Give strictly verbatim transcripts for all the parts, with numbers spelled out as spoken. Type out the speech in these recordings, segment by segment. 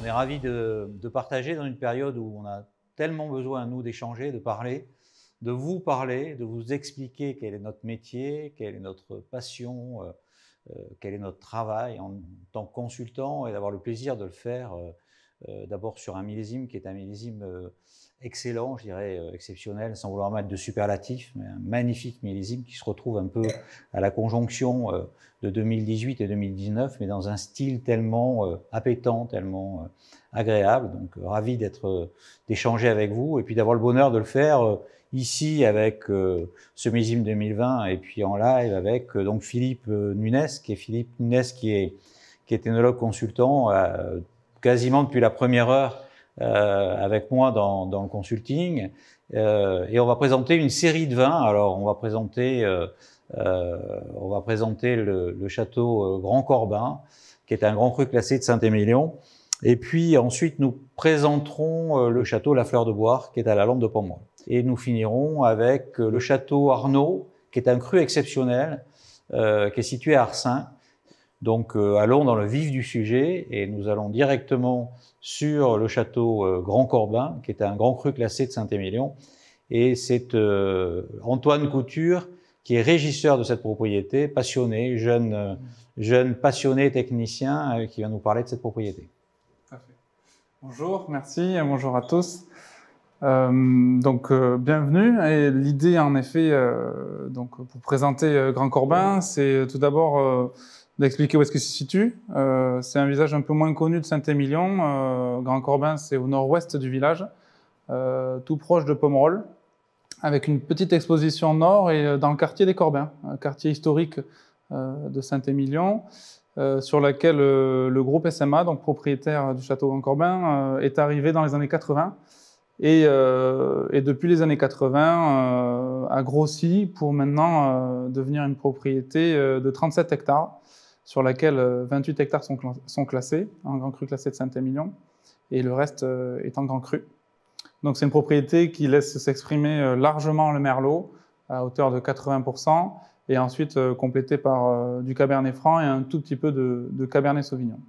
est ravis de, de partager dans une période où on a tellement besoin, nous, d'échanger, de parler, de vous parler, de vous expliquer quel est notre métier, quelle est notre passion, euh, euh, quel est notre travail en, en tant que consultant, et d'avoir le plaisir de le faire euh, euh, d'abord sur un millésime qui est un millésime euh, excellent, je dirais euh, exceptionnel, sans vouloir mettre de superlatif, mais un magnifique millésime qui se retrouve un peu à la conjonction euh, de deux mille dix-huit et deux mille dix-neuf, mais dans un style tellement euh, appétant, tellement euh, agréable. Donc euh, ravi d'être, euh, d'échanger avec vous et puis d'avoir le bonheur de le faire euh, ici avec euh, ce millésime deux mille vingt et puis en live avec euh, donc Philippe euh, Nunes, qui est Philippe Nunes qui est qui est œnologue consultant euh, quasiment depuis la première heure euh, avec moi dans, dans le consulting. Euh, et on va présenter une série de vins. Alors on va présenter euh, euh, on va présenter le, le château euh, Grand Corbin, qui est un grand cru classé de Saint-Émilion. Et puis ensuite nous présenterons euh, le château La Fleur de Boire, qui est à la Lampe de Pomerol. Et nous finirons avec euh, le château Arnaud, qui est un cru exceptionnel, euh, qui est situé à Arsin. Donc euh, allons dans le vif du sujet et nous allons directement sur le château euh, Grand Corbin, qui est un grand cru classé de Saint-Émilion. Et c'est euh, Antoine Couture qui est régisseur de cette propriété, passionné, jeune, euh, jeune passionné technicien, euh, qui va nous parler de cette propriété. Parfait. Bonjour, merci, bonjour à tous. Euh, donc euh, bienvenue. Et l'idée en effet, euh, donc pour présenter euh, Grand Corbin, c'est tout d'abord euh, d'expliquer où est-ce qu'il se situe. Euh, c'est un village un peu moins connu de Saint-Émilion. Euh, Grand Corbin, c'est au nord-ouest du village, euh, tout proche de Pomerol, avec une petite exposition nord et dans le quartier des Corbins, un quartier historique euh, de Saint-Émilion, euh, sur laquelle euh, le groupe S M A, donc propriétaire du château Grand Corbin, euh, est arrivé dans les années quatre-vingt. Et, euh, et depuis les années quatre-vingt, euh, a grossi pour maintenant euh, devenir une propriété euh, de trente-sept hectares, sur laquelle euh, vingt-huit hectares sont, cl sont classés, en grand cru classé de Saint-Émilion, et le reste euh, est en grand cru. Donc c'est une propriété qui laisse s'exprimer euh, largement le merlot, à hauteur de quatre-vingts pour cent, et ensuite euh, complété par euh, du cabernet franc et un tout petit peu de, de cabernet sauvignon.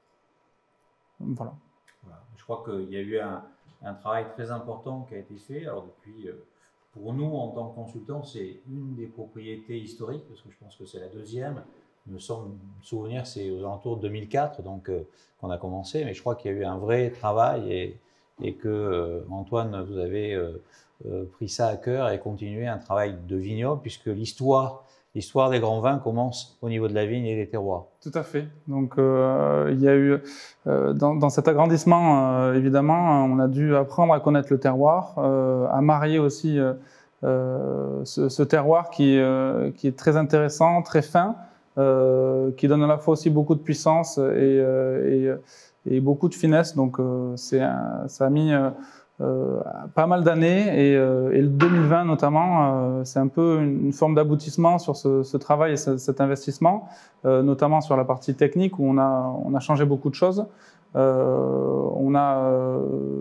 Voilà. Voilà. Je crois qu'il y a eu un... un travail très important qui a été fait. Alors depuis, pour nous en tant que consultants, c'est une des propriétés historiques, parce que je pense que c'est la deuxième. Il me semble me souvenir, c'est aux alentours de deux mille quatre donc euh, qu'on a commencé, mais je crois qu'il y a eu un vrai travail et, et que euh, Antoine, vous avez euh, euh, pris ça à cœur et continué un travail de vignoble, puisque l'histoire L'histoire des grands vins commence au niveau de la vigne et des terroirs. Tout à fait. Donc, euh, il y a eu, euh, dans, dans cet agrandissement, euh, évidemment, on a dû apprendre à connaître le terroir, euh, à marier aussi euh, euh, ce, ce terroir qui, euh, qui est très intéressant, très fin, euh, qui donne à la fois aussi beaucoup de puissance et, euh, et, et beaucoup de finesse. Donc, euh, c'est un, ça a mis euh, Euh, pas mal d'années et, euh, et le deux mille vingt notamment, euh, c'est un peu une, une forme d'aboutissement sur ce, ce travail et ce, cet investissement, euh, notamment sur la partie technique où on a, on a changé beaucoup de choses. Euh, on a euh,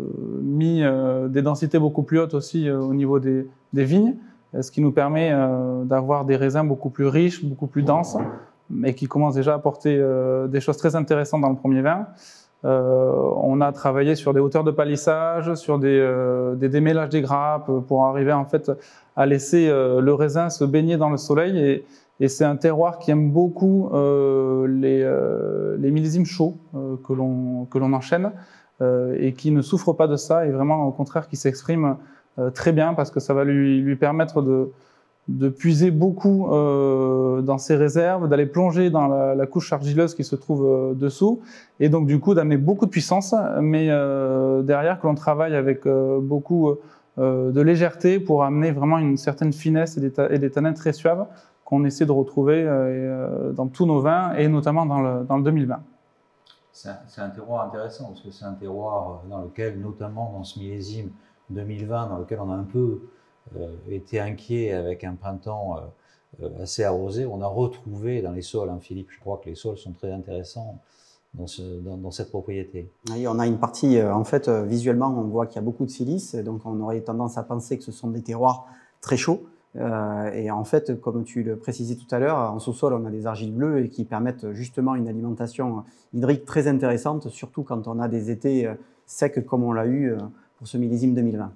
mis euh, des densités beaucoup plus hautes aussi euh, au niveau des, des vignes, ce qui nous permet euh, d'avoir des raisins beaucoup plus riches, beaucoup plus denses, et qui commencent déjà à apporter euh, des choses très intéressantes dans le premier vin. Euh, on a travaillé sur des hauteurs de palissage, sur des, euh, des démêlages des grappes pour arriver en fait à laisser euh, le raisin se baigner dans le soleil. Et, et c'est un terroir qui aime beaucoup euh, les, euh, les millésimes chauds euh, que l'on que l'on enchaîne euh, et qui ne souffre pas de ça, et vraiment au contraire qui s'exprime euh, très bien parce que ça va lui, lui permettre de de puiser beaucoup euh, dans ses réserves, d'aller plonger dans la, la couche argileuse qui se trouve euh, dessous, et donc du coup d'amener beaucoup de puissance, mais euh, derrière que l'on travaille avec euh, beaucoup euh, de légèreté pour amener vraiment une certaine finesse et des, et des tanins très suaves qu'on essaie de retrouver euh, dans tous nos vins, et notamment dans le, dans le deux mille vingt. C'est un, un terroir intéressant, parce que c'est un terroir dans lequel, notamment dans ce millésime deux mille vingt, dans lequel on a un peu Euh, été inquiet avec un printemps euh, assez arrosé, on a retrouvé dans les sols, hein, Philippe, je crois que les sols sont très intéressants dans, ce, dans, dans cette propriété. Oui, on a une partie, euh, en fait, euh, visuellement, on voit qu'il y a beaucoup de silice, donc on aurait tendance à penser que ce sont des terroirs très chauds, Euh, et en fait, comme tu le précisais tout à l'heure, en sous-sol, on a des argiles bleues et qui permettent justement une alimentation hydrique très intéressante, surtout quand on a des étés secs comme on l'a eu pour ce millésime deux mille vingt.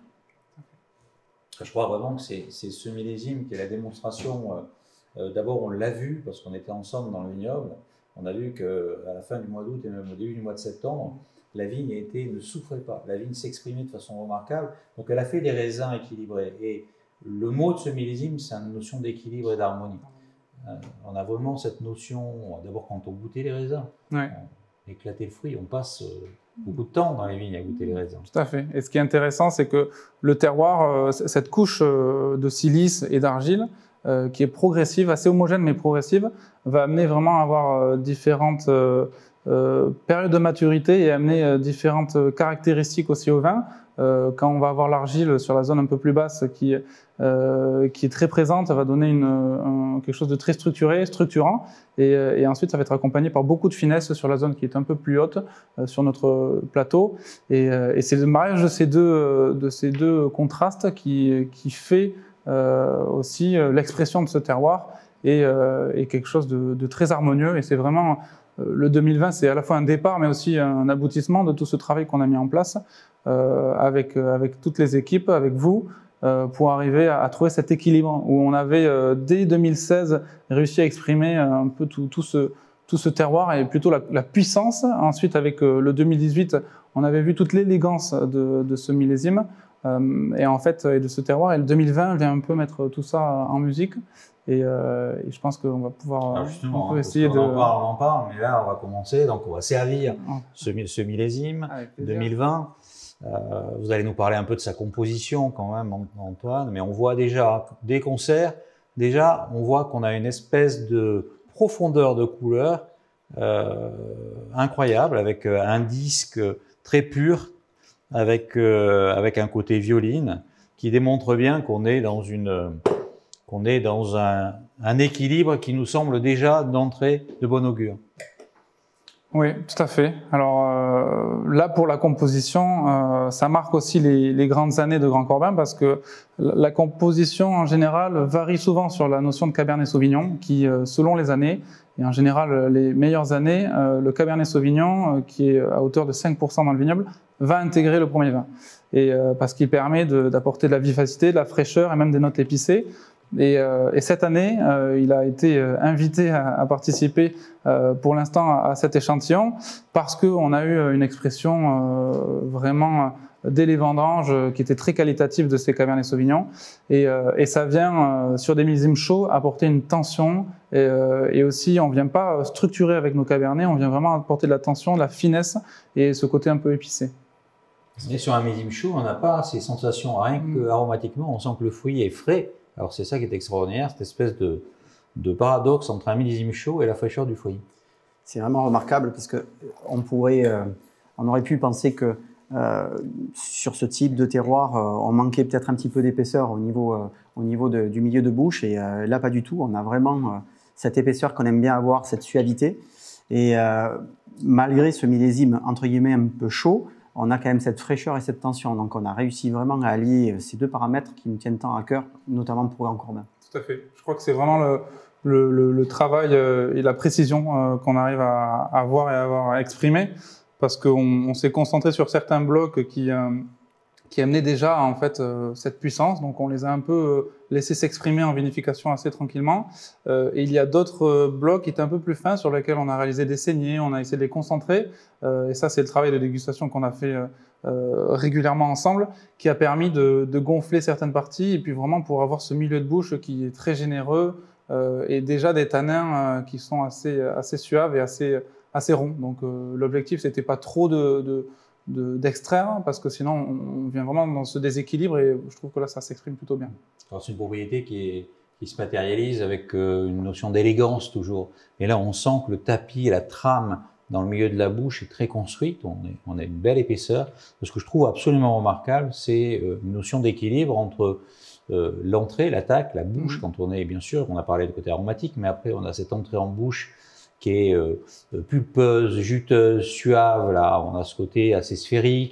Je crois vraiment que c'est ce millésime qui est la démonstration. Euh, D'abord, on l'a vu parce qu'on était ensemble dans le vignoble. On a vu qu'à la fin du mois d'août et même au début du mois de septembre, la vigne a été, ne souffrait pas. La vigne s'exprimait de façon remarquable. Donc, elle a fait des raisins équilibrés. Et le mot de ce millésime, c'est une notion d'équilibre et d'harmonie. Euh, on a vraiment cette notion, d'abord quand on goûtait les raisins, ouais. on éclatait le fruit, on passe euh, beaucoup de temps dans les vignes à goûter les raisins. Tout à fait. Et ce qui est intéressant, c'est que le terroir, euh, cette couche euh, de silice et d'argile, euh, qui est progressive, assez homogène mais progressive, va amener vraiment à avoir euh, différentes euh, euh, périodes de maturité et amener euh, différentes caractéristiques aussi au vin. Euh, quand on va avoir l'argile sur la zone un peu plus basse qui, euh, qui est très présente, ça va donner une, un, quelque chose de très structuré, structurant. Et, et ensuite, ça va être accompagné par beaucoup de finesse sur la zone qui est un peu plus haute, euh, sur notre plateau. Et, et c'est le mariage de ces deux, de ces deux contrastes qui, qui fait euh, aussi l'expression de ce terroir et, euh, et quelque chose de, de très harmonieux. Et c'est vraiment, euh, le deux mille vingt, c'est à la fois un départ, mais aussi un aboutissement de tout ce travail qu'on a mis en place. Euh, avec, euh, avec toutes les équipes, avec vous, euh, pour arriver à, à trouver cet équilibre où on avait, euh, dès deux mille seize, réussi à exprimer un peu tout, tout, ce, tout ce terroir et plutôt la, la puissance. Ensuite, avec euh, le deux mille dix-huit, on avait vu toute l'élégance de, de ce millésime euh, et en fait, et de ce terroir. Et le deux mille vingt vient un peu mettre tout ça en musique. Et, euh, et je pense qu'on va pouvoir Alors justement, on peut hein, essayer on de... en parle, on en parle, mais là, on va commencer. Donc, on va servir ce, ce millésime deux mille vingt. Euh, vous allez nous parler un peu de sa composition quand même, Antoine, mais on voit déjà, des concerts, déjà, on voit qu'on a une espèce de profondeur de couleur euh, incroyable, avec un disque très pur, avec, euh, avec un côté violine, qui démontre bien qu'on est dans, une, qu'on est dans un, un équilibre qui nous semble déjà d'entrée de bon augure. Oui, tout à fait. Alors euh, là, pour la composition, euh, ça marque aussi les, les grandes années de Grand Corbin parce que la composition, en général, varie souvent sur la notion de Cabernet Sauvignon qui, euh, selon les années, et en général, les meilleures années, euh, le Cabernet Sauvignon, euh, qui est à hauteur de cinq pour cent dans le vignoble, va intégrer le premier vin. Et, euh, parce qu'il permet d'apporter de, de la vivacité, de la fraîcheur et même des notes épicées. Et, euh, et cette année, euh, il a été invité à, à participer euh, pour l'instant à, à cet échantillon parce qu'on a eu une expression euh, vraiment dès les vendanges qui était très qualitative de ces Cabernet Sauvignon. Et, euh, et ça vient euh, sur des millésimes chauds apporter une tension et, euh, et aussi on ne vient pas structurer avec nos Cabernets, on vient vraiment apporter de la tension, de la finesse et ce côté un peu épicé. Et sur un millésime chaud, on n'a pas ces sensations, rien que aromatiquement, on sent que le fruit est frais. Alors c'est ça qui est extraordinaire, cette espèce de, de paradoxe entre un millésime chaud et la fraîcheur du fruit. C'est vraiment remarquable parce que on pourrait, euh, on aurait pu penser que euh, sur ce type de terroir, euh, on manquait peut-être un petit peu d'épaisseur au niveau, euh, au niveau de, du milieu de bouche et euh, là pas du tout. On a vraiment euh, cette épaisseur qu'on aime bien avoir, cette suavité. Et euh, malgré ce millésime entre guillemets un peu chaud, on a quand même cette fraîcheur et cette tension. Donc, on a réussi vraiment à allier ces deux paramètres qui nous tiennent tant à cœur, notamment pour Grand Corbin. Tout à fait. Je crois que c'est vraiment le, le, le, le travail et la précision qu'on arrive à avoir et à avoir exprimé, parce qu'on on, s'est concentré sur certains blocs qui, euh, qui amenaient déjà en fait euh, cette puissance. Donc, on les a un peu laissés s'exprimer en vinification assez tranquillement. Euh, et il y a d'autres blocs qui étaient un peu plus fins sur lesquels on a réalisé des saignées, on a essayé de les concentrer. Euh, et ça, c'est le travail de dégustation qu'on a fait euh, régulièrement ensemble, qui a permis de, de gonfler certaines parties et puis vraiment pour avoir ce milieu de bouche qui est très généreux euh, et déjà des tanins euh, qui sont assez, assez suaves et assez, assez ronds. Donc, euh, l'objectif, c'était pas trop de, de d'extraire, parce que sinon on vient vraiment dans ce déséquilibre et je trouve que là ça s'exprime plutôt bien. C'est une propriété qui, est, qui se matérialise avec euh, une notion d'élégance toujours. Et là on sent que le tapis et la trame dans le milieu de la bouche est très construite, on, est, on a une belle épaisseur. Ce que je trouve absolument remarquable, c'est euh, une notion d'équilibre entre euh, l'entrée, l'attaque, la bouche, mmh. quand on est, bien sûr, on a parlé de côté aromatique, mais après on a cette entrée en bouche qui est euh, pulpeuse, juteuse, suave. Là, on a ce côté assez sphérique,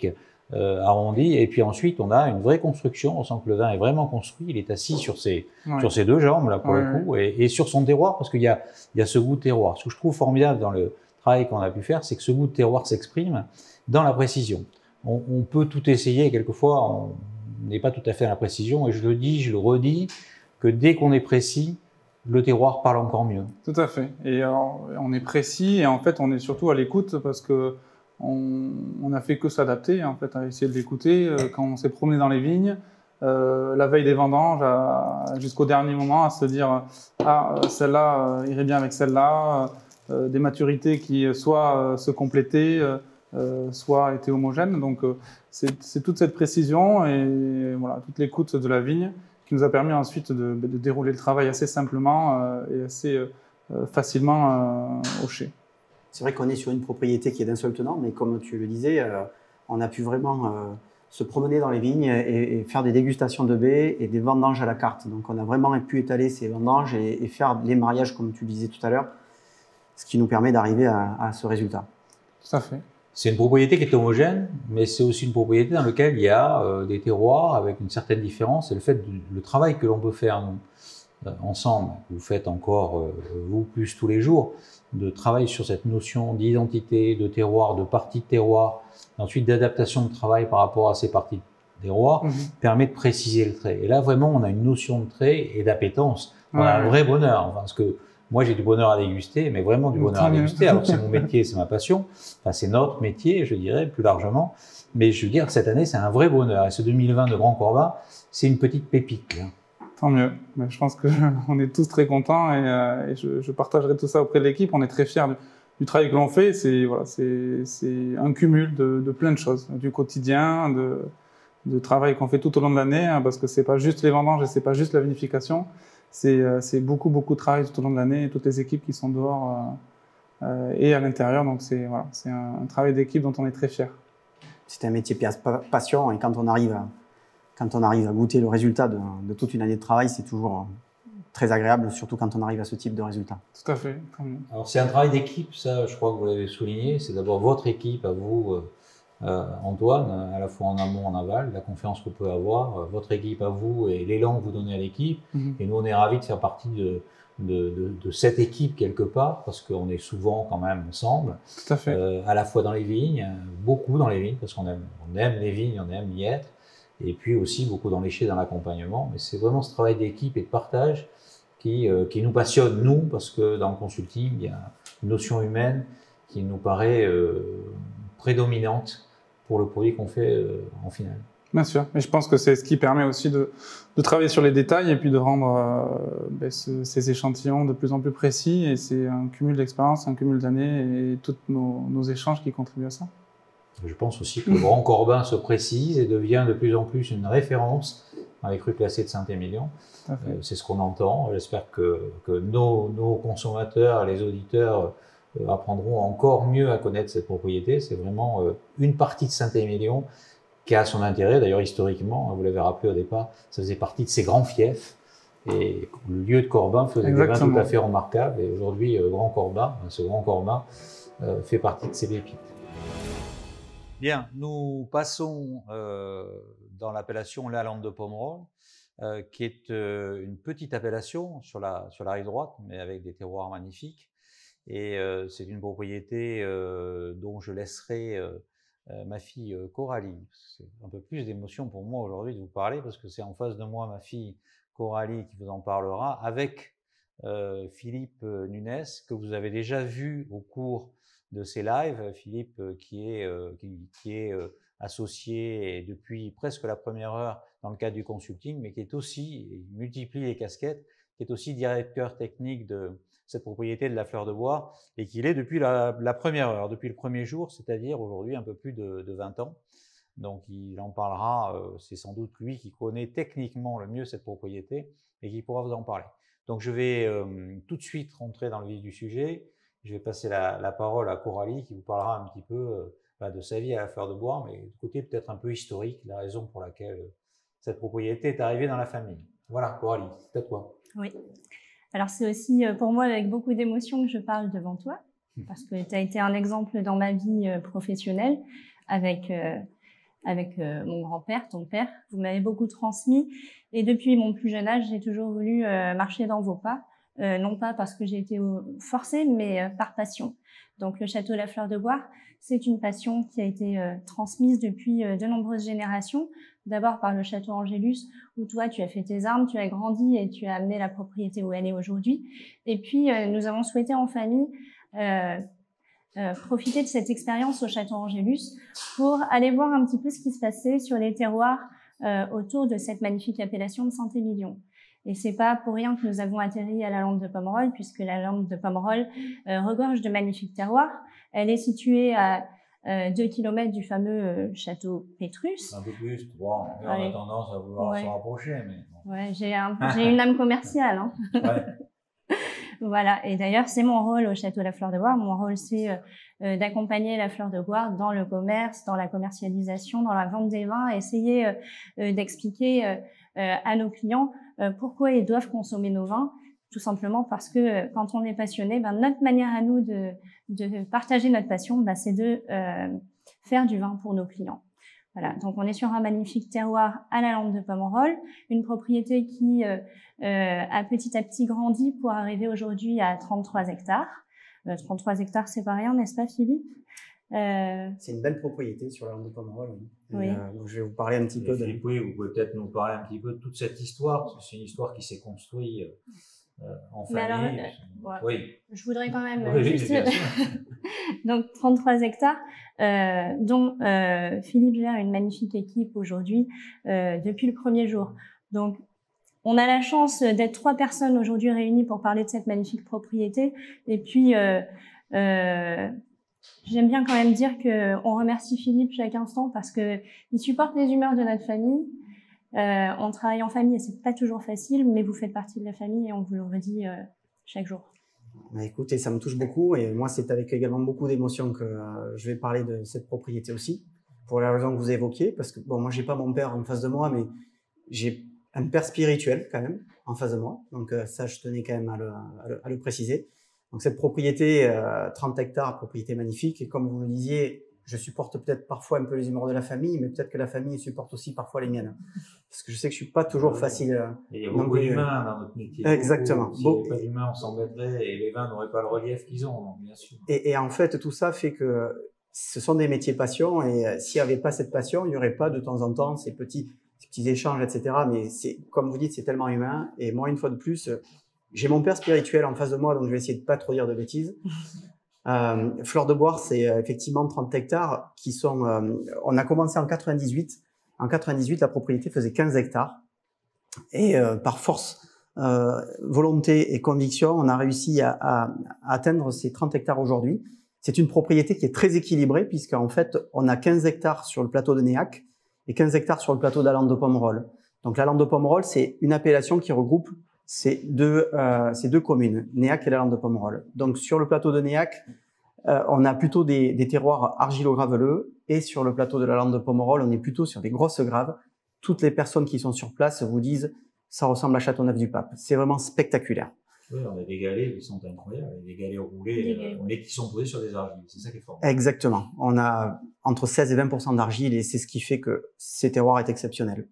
euh, arrondi. Et puis ensuite, on a une vraie construction. On sent que le vin est vraiment construit. Il est assis sur ses, Ouais. sur ses deux jambes, là, pour Ouais, le coup, et, et sur son terroir, parce qu'il y a, il y a ce goût de terroir. Ce que je trouve formidable dans le travail qu'on a pu faire, c'est que ce goût de terroir s'exprime dans la précision. On, on peut tout essayer, quelquefois, on n'est pas tout à fait à la précision, et je le dis, je le redis, que dès qu'on est précis, le terroir parle encore mieux. Tout à fait. Et alors, on est précis et en fait, on est surtout à l'écoute parce que on, on a fait que s'adapter en fait, à essayer de l'écouter. Euh, Quand on s'est promené dans les vignes, euh, la veille des vendanges, à- jusqu'au dernier moment, à se dire ah celle-là euh, irait bien avec celle-là, euh, des maturités qui euh, soit euh, se complétaient, euh, euh, soit étaient homogènes. Donc euh, c'est c'est toute cette précision et voilà toute l'écoute de la vigne qui nous a permis ensuite de, de dérouler le travail assez simplement euh, et assez euh, facilement euh, au chai. C'est vrai qu'on est sur une propriété qui est d'un seul tenant, mais comme tu le disais, euh, on a pu vraiment euh, se promener dans les vignes et, et faire des dégustations de baies et des vendanges à la carte. Donc on a vraiment pu étaler ces vendanges et, et faire les mariages, comme tu le disais tout à l'heure, ce qui nous permet d'arriver à, à ce résultat. Tout à fait. C'est une propriété qui est homogène, mais c'est aussi une propriété dans laquelle il y a euh, des terroirs avec une certaine différence. Et le fait du le travail que l'on peut faire nous, euh, ensemble, vous faites encore, euh, vous plus tous les jours, de travail sur cette notion d'identité, de terroir, de partie de terroir, et ensuite d'adaptation de travail par rapport à ces parties de terroir, Mmh. permet de préciser le trait. Et là, vraiment, on a une notion de trait et d'appétence. On Ouais, a un ouais. vrai bonheur. Enfin, parce que moi, j'ai du bonheur à déguster, mais vraiment du bonheur Tant à mieux. déguster. Alors, c'est mon métier, c'est ma passion. Enfin, c'est notre métier, je dirais, plus largement. Mais je veux dire, cette année, c'est un vrai bonheur. Et ce deux mille vingt de Grand Corbin, c'est une petite pépite, là. Tant mieux. Mais je pense qu'on est tous très contents et, euh, et je, je partagerai tout ça auprès de l'équipe. On est très fiers du, du travail que l'on fait. C'est voilà, c'est c'est un cumul de, de plein de choses, du quotidien, de, de travail qu'on fait tout au long de l'année, hein, parce que c'est pas juste les vendanges et c'est pas juste la vinification. C'est euh, c'est beaucoup beaucoup de travail tout au long de l'année et toutes les équipes qui sont dehors euh, euh, et à l'intérieur. Donc c'est voilà, c'est un, un travail d'équipe dont on est très fiers. C'est un métier pa- passion et quand on arrive à, quand on arrive à goûter le résultat de, de toute une année de travail, c'est toujours très agréable, surtout quand on arrive à ce type de résultat. Tout à fait. Tant mieux. Alors, c'est un travail d'équipe, ça, je crois que vous l'avez souligné. C'est d'abord votre équipe à vous, euh, euh, Antoine, à la fois en amont, en aval, la confiance qu'on peut avoir, euh, votre équipe à vous et l'élan que vous donnez à l'équipe. Mmh. Et nous, on est ravis de faire partie de, de, de, de cette équipe quelque part, parce qu'on est souvent quand même ensemble, Tout à fait. euh, à la fois dans les vignes, beaucoup dans les vignes, parce qu'on aime, on aime les vignes, on aime y être, et puis aussi beaucoup dans les chais, dans l'accompagnement. Mais c'est vraiment ce travail d'équipe et de partage qui, euh, qui nous passionne, nous, parce que dans le consulting, il y a une notion humaine qui nous paraît euh, prédominante pour le produit qu'on fait euh, en finale. Bien sûr, mais je pense que c'est ce qui permet aussi de, de travailler sur les détails et puis de rendre euh, ben, ce, ces échantillons de plus en plus précis. Et c'est un cumul d'expérience, un cumul d'années et tous nos, nos échanges qui contribuent à ça. Je pense aussi que le Grand Corbin se précise et devient de plus en plus une référence dans les crus classés de Saint-Émilion. Euh, c'est ce qu'on entend. J'espère que, que nos, nos consommateurs, les auditeurs euh, apprendront encore mieux à connaître cette propriété. C'est vraiment euh, une partie de Saint-Émilion qui a son intérêt. D'ailleurs, historiquement, hein, vous l'avez rappelé au départ, ça faisait partie de ces grands fiefs. Et le lieu de Corbin faisait Exactement. des vins tout à fait remarquables. Et aujourd'hui, euh, Grand Corbin, ce Grand Corbin, euh, fait partie de ces pépites. Bien, nous passons euh, dans l'appellation La Lande de Pomerol, euh, qui est euh, une petite appellation sur la, sur la rive droite, mais avec des terroirs magnifiques. Et euh, c'est une propriété euh, dont je laisserai euh, euh, ma fille euh, Coralie. C'est un peu plus d'émotion pour moi aujourd'hui de vous parler, parce que c'est en face de moi ma fille Coralie qui vous en parlera, avec euh, Philippe Nunes, que vous avez déjà vu au cours de ces lives. Philippe euh, qui est, euh, qui, qui est euh, associé et depuis presque la première heure dans le cadre du consulting, mais qui est aussi, il multiplie les casquettes, qui est aussi directeur technique de cette propriété de la Fleur de Bois, et qu'il est depuis la, la première heure, depuis le premier jour, c'est-à-dire aujourd'hui un peu plus de, de vingt ans. Donc il en parlera, euh, c'est sans doute lui qui connaît techniquement le mieux cette propriété et qui pourra vous en parler. Donc je vais euh, tout de suite rentrer dans le vif du sujet. Je vais passer la, la parole à Coralie qui vous parlera un petit peu euh, bah, de sa vie à la Fleur de Bois, mais du côté peut-être un peu historique, la raison pour laquelle euh, cette propriété est arrivée dans la famille. Voilà, Coralie, c'est à toi. Oui. Alors c'est aussi pour moi avec beaucoup d'émotion que je parle devant toi, parce que tu as été un exemple dans ma vie professionnelle avec euh, avec euh, mon grand-père, ton père. Vous m'avez beaucoup transmis. Et depuis mon plus jeune âge, j'ai toujours voulu euh, marcher dans vos pas. Euh, non pas parce que j'ai été forcée, mais euh, par passion. Donc le château La Fleur de Boire, c'est une passion qui a été euh, transmise depuis euh, de nombreuses générations. D'abord par le château Angélus, où toi tu as fait tes armes, tu as grandi et tu as amené la propriété où elle est aujourd'hui. Et puis euh, nous avons souhaité en famille euh, euh, profiter de cette expérience au château Angélus pour aller voir un petit peu ce qui se passait sur les terroirs euh, autour de cette magnifique appellation de Saint-Émilion. Et c'est pas pour rien que nous avons atterri à la Lande de Pomerol, puisque la Lande de Pomerol euh, regorge de magnifiques terroirs. Elle est située à euh, deux kilomètres du fameux euh, château Pétrus. Un peu plus, trois. On a tendance à vouloir ouais. se rapprocher. Mais bon. Ouais, j'ai un, j'ai une âme commerciale. Hein. Ouais. Voilà. Et d'ailleurs, c'est mon rôle au château La Fleur de Boire. Mon rôle, c'est euh, d'accompagner la Fleur de Boire dans le commerce, dans la commercialisation, dans la vente des vins, essayer euh, d'expliquer euh, euh, à nos clients euh, pourquoi ils doivent consommer nos vins. Tout simplement parce que euh, quand on est passionné, ben, notre manière à nous de, de partager notre passion, ben, c'est de euh, faire du vin pour nos clients. Voilà, donc on est sur un magnifique terroir à la Lande de Pomerol, une propriété qui euh, euh, a petit à petit grandi pour arriver aujourd'hui à trente-trois hectares. Euh, trente-trois hectares, c'est pas rien, n'est-ce pas Philippe? euh... C'est une belle propriété sur la Lande de Pomerol. Oui. Oui. Euh, donc je vais vous parler un petit Et peu Philippe, de... oui, vous pouvez peut-être nous parler un petit peu de toute cette histoire, parce que c'est une histoire qui s'est construite euh, en famille. Alors, euh, oui. Je voudrais quand même oui, juste... bien sûr. Donc trente-trois hectares, euh, dont euh, Philippe gère une magnifique équipe aujourd'hui euh, depuis le premier jour. Donc on a la chance d'être trois personnes aujourd'hui réunies pour parler de cette magnifique propriété. Et puis euh, euh, j'aime bien quand même dire que on remercie Philippe chaque instant parce que il supporte les humeurs de notre famille. Euh, on travaille en famille et c'est pas toujours facile, mais vous faites partie de la famille et on vous le redit euh, chaque jour. Écoutez, ça me touche beaucoup et moi, c'est avec également beaucoup d'émotion que euh, je vais parler de cette propriété aussi, pour la raison que vous évoquiez, parce que bon, moi, j'ai pas mon père en face de moi, mais j'ai un père spirituel quand même en face de moi, donc euh, ça, je tenais quand même à le, à le, à le préciser. Donc cette propriété, euh, trente hectares, propriété magnifique, et comme vous le disiez, je supporte peut-être parfois un peu les humeurs de la famille, mais peut-être que la famille supporte aussi parfois les miennes. Parce que je sais que je suis pas toujours facile. Euh, et il y a beaucoup d'humains dans notre métier. Exactement. S'il n'y avait pas d'humains, on s'embêterait et les vins n'auraient pas le relief qu'ils ont, donc, bien sûr. Et, et en fait, tout ça fait que ce sont des métiers passion, et euh, s'il n'y avait pas cette passion, il n'y aurait pas de temps en temps ces petits, ces petits échanges, et cetera. Mais c'est, comme vous dites, c'est tellement humain. Et moi, une fois de plus, j'ai mon père spirituel en face de moi, donc je vais essayer de pas trop dire de bêtises. Euh, Fleur de Boire, c'est euh, effectivement trente hectares qui sont... Euh, on a commencé en quatre-vingt-dix-huit. En quatre-vingt-dix-huit, la propriété faisait quinze hectares. Et euh, par force, euh, volonté et conviction, on a réussi à, à, à atteindre ces trente hectares aujourd'hui. C'est une propriété qui est très équilibrée puisqu'en fait, on a quinze hectares sur le plateau de Néac et quinze hectares sur le plateau de la Lande de Pomerol. Donc la Lande de Pomerol, c'est une appellation qui regroupe ces deux, euh, ces deux communes, Néac et la Lande de Pomerol. Donc sur le plateau de Néac, euh, on a plutôt des, des terroirs argilo-graveleux, et sur le plateau de la Lande de Pomerol, on est plutôt sur des grosses graves. Toutes les personnes qui sont sur place vous disent ça ressemble à Châteauneuf-du-Pape. C'est vraiment spectaculaire. Oui, on a des galets qui sont incroyables, des galets roulés, euh, mais qui sont posés sur des argiles. C'est ça qui est fort. Exactement. On a entre seize et vingt pour cent d'argile, et c'est ce qui fait que ces terroirs est exceptionnel.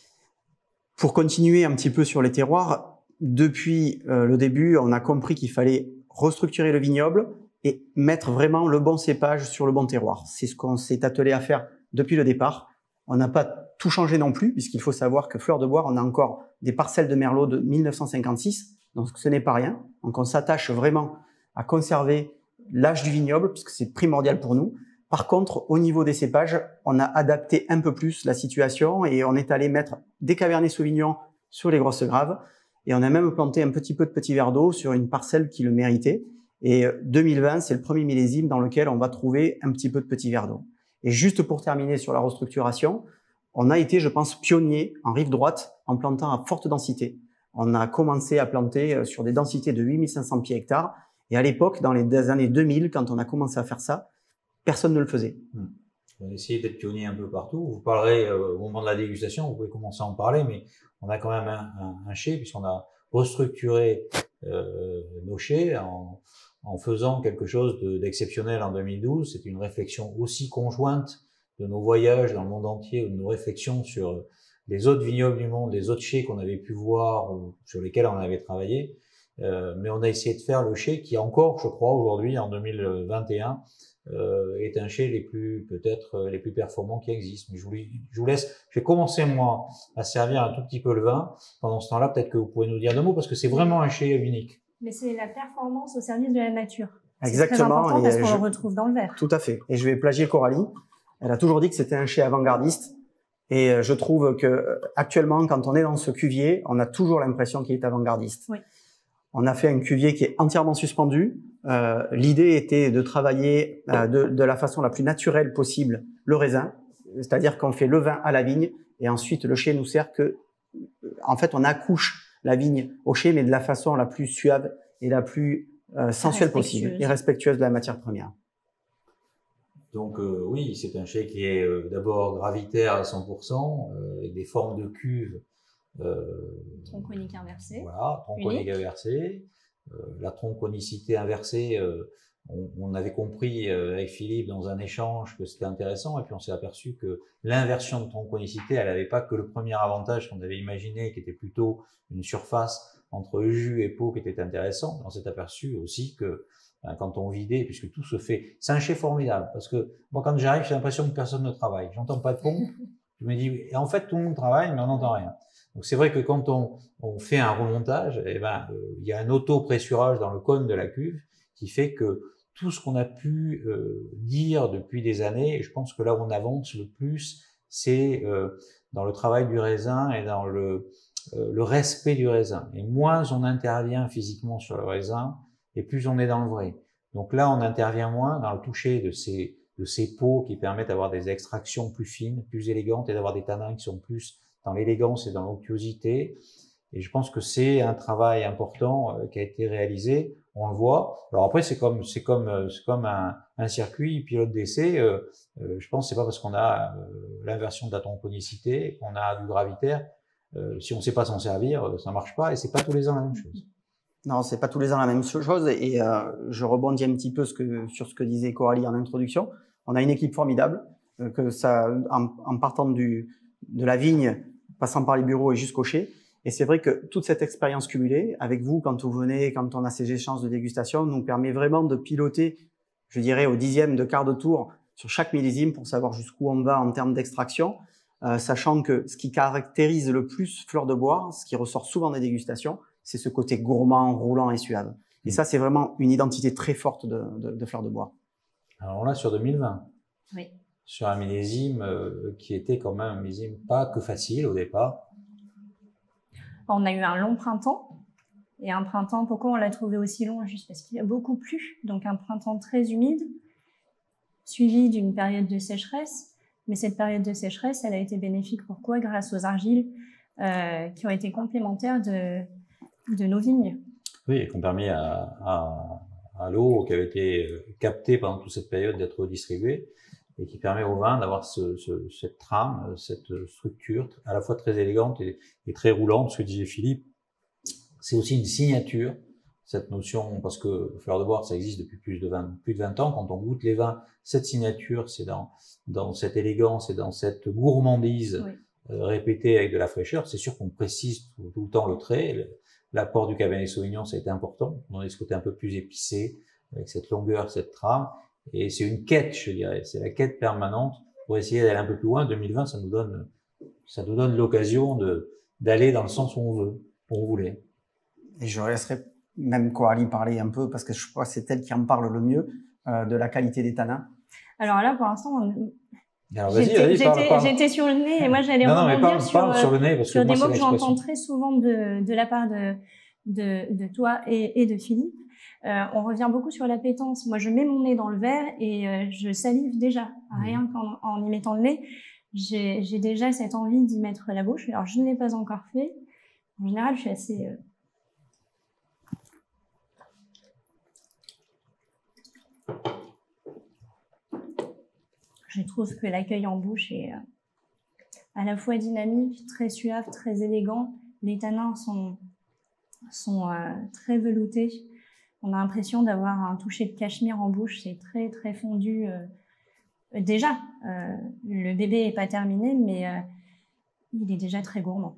Pour continuer un petit peu sur les terroirs, depuis euh, le début, on a compris qu'il fallait restructurer le vignoble et mettre vraiment le bon cépage sur le bon terroir. C'est ce qu'on s'est attelé à faire depuis le départ. On n'a pas tout changé non plus, puisqu'il faut savoir que Fleur de Boire, on a encore des parcelles de Merlot de mille neuf cent cinquante-six, donc ce n'est pas rien. Donc on s'attache vraiment à conserver l'âge du vignoble, puisque c'est primordial pour nous. Par contre, au niveau des cépages, on a adapté un peu plus la situation et on est allé mettre des Cabernet Sauvignon sur les grosses graves. Et on a même planté un petit peu de petits verres d'eau sur une parcelle qui le méritait. Et deux mille vingt, c'est le premier millésime dans lequel on va trouver un petit peu de petits verres d'eau. Et juste pour terminer sur la restructuration, on a été, je pense, pionnier en rive droite en plantant à forte densité. On a commencé à planter sur des densités de huit mille cinq cents pieds hectares. Et à l'époque, dans les années deux mille, quand on a commencé à faire ça, personne ne le faisait. Hmm. On va essayer d'être pionnier un peu partout. Vous parlerez euh, au moment de la dégustation, vous pouvez commencer à en parler, mais on a quand même un, un, un chai, puisqu'on a restructuré euh, nos chais en, en faisant quelque chose de, d'exceptionnel en deux mille douze. C'est une réflexion aussi conjointe de nos voyages dans le monde entier ou de nos réflexions sur les autres vignobles du monde, les autres chais qu'on avait pu voir ou sur lesquels on avait travaillé. Euh, mais on a essayé de faire le chai qui encore, je crois, aujourd'hui, en deux mille vingt et un, euh, est un chai les plus, peut-être, les plus performants qui existent. Mais je vous, je vous laisse, je vais commencer, moi, à servir un tout petit peu le vin. Pendant ce temps-là, peut-être que vous pouvez nous dire deux mots, parce que c'est vraiment un chai unique. Mais c'est la performance au service de la nature. Exactement. C'est très important parce qu'on je... le retrouve dans le verre. Tout à fait. Et je vais plagier Coralie. Elle a toujours dit que c'était un chai avant-gardiste. Et je trouve que actuellement, quand on est dans ce cuvier, on a toujours l'impression qu'il est avant-gardiste. Oui. On a fait un cuvier qui est entièrement suspendu. Euh, L'idée était de travailler euh, de, de la façon la plus naturelle possible le raisin, c'est-à-dire qu'on fait le vin à la vigne et ensuite le chai nous sert que, en fait, on accouche la vigne au chai, mais de la façon la plus suave et la plus euh, sensuelle possible et respectueuse de la matière première. Donc euh, oui, c'est un chai qui est euh, d'abord gravitaire à cent pour cent, euh, avec des formes de cuve. Euh, tronconique inversée. Voilà, tronconique inversée. Euh, la tronconicité inversée, euh, on, on avait compris euh, avec Philippe dans un échange que c'était intéressant, et puis on s'est aperçu que l'inversion de tronconicité, elle n'avait pas que le premier avantage qu'on avait imaginé, qui était plutôt une surface entre jus et peau qui était intéressant. On s'est aperçu aussi que quand on vidait, puisque tout se fait, c'est un chai formidable, parce que moi quand j'arrive, j'ai l'impression que personne ne travaille. J'entends pas de pompe, je me dis, et en fait tout le monde travaille, mais on n'entend rien. Donc c'est vrai que quand on, on fait un remontage, eh ben euh, il y a un auto-pressurage dans le cône de la cuve qui fait que tout ce qu'on a pu euh, dire depuis des années, et je pense que là où on avance le plus, c'est euh, dans le travail du raisin et dans le, euh, le respect du raisin. Et moins on intervient physiquement sur le raisin, et plus on est dans le vrai. Donc là, on intervient moins dans le toucher de ces, de ces peaux qui permettent d'avoir des extractions plus fines, plus élégantes, et d'avoir des tanins qui sont plus dans l'élégance et dans l'onctuosité. Et je pense que c'est un travail important euh, qui a été réalisé. On le voit. Alors après, c'est comme, c'est comme, c'est comme un, un circuit pilote d'essai. Euh, euh, je pense que c'est pas parce qu'on a euh, l'inversion de la tronconicité, qu'on a du gravitaire. Euh, si on sait pas s'en servir, ça marche pas. Et c'est pas tous les ans la même chose. Non, c'est pas tous les ans la même chose. Et euh, je rebondis un petit peu ce que, sur ce que disait Coralie en introduction. On a une équipe formidable. Euh, que ça, en, en partant du, de la vigne, passant par les bureaux et jusqu'au chai. Et c'est vrai que toute cette expérience cumulée, avec vous, quand vous venez, quand on a ces échanges de dégustation, nous permet vraiment de piloter, je dirais, au dixième de quart de tour sur chaque millésime pour savoir jusqu'où on va en termes d'extraction, euh, sachant que ce qui caractérise le plus Fleur de Bois, ce qui ressort souvent des dégustations, c'est ce côté gourmand, roulant et suave. Et ça, c'est vraiment une identité très forte de, de, de Fleur de Bois. Alors là, sur deux mille vingt. Oui. Sur un millésime euh, qui était quand même un millésime pas que facile au départ. On a eu un long printemps, et un printemps, pourquoi on l'a trouvé aussi long? Juste parce qu'il a beaucoup plu, donc un printemps très humide, suivi d'une période de sécheresse, mais cette période de sécheresse, elle a été bénéfique, pourquoi? Grâce aux argiles euh, qui ont été complémentaires de, de nos vignes. Oui, et qui ont permis à, à, à l'eau qui avait été captée pendant toute cette période d'être redistribuée, et qui permet au vin d'avoir ce, ce, cette trame, cette structure à la fois très élégante et, et très roulante. Ce que disait Philippe, c'est aussi une signature, cette notion, parce que Fleur de Bois, ça existe depuis plus de vingt, plus de vingt ans. Quand on goûte les vins, cette signature, c'est dans, dans cette élégance et dans cette gourmandise oui. euh, répétée avec de la fraîcheur. C'est sûr qu'on précise tout, tout le temps le trait. L'apport du Cabernet Sauvignon, ça a été important. On a ce côté un peu plus épicé, avec cette longueur, cette trame. Et c'est une quête, je dirais, c'est la quête permanente pour essayer d'aller un peu plus loin. deux mille vingt, ça nous donne, ça nous donne l'occasion de, d'aller dans le sens où on veut, où on voulait. Et je laisserai même Coralie parler un peu, parce que je crois que c'est elle qui en parle le mieux, euh, de la qualité des tanins. Alors là, pour l'instant, on... j'étais, j'étais sur le nez, et moi j'allais non, rebondir non, parle, sur, parle sur, le nez, parce sur que des moi, mots que j'entends très souvent de, de la part de, de, de toi et, et de Philippe. Euh, on revient beaucoup sur l'appétence. Moi, je mets mon nez dans le verre et euh, je salive déjà. Rien qu'en en y mettant le nez, j'ai, j'ai déjà cette envie d'y mettre la bouche. Alors, je ne l'ai pas encore fait. En général, je suis assez... Euh... Je trouve que l'accueil en bouche est euh, à la fois dynamique, très suave, très élégant. Les tanins sont, sont euh, très veloutés. On a l'impression d'avoir un toucher de cachemire en bouche, c'est très très fondu. Euh, déjà, euh, le bébé n'est pas terminé, mais euh, il est déjà très gourmand.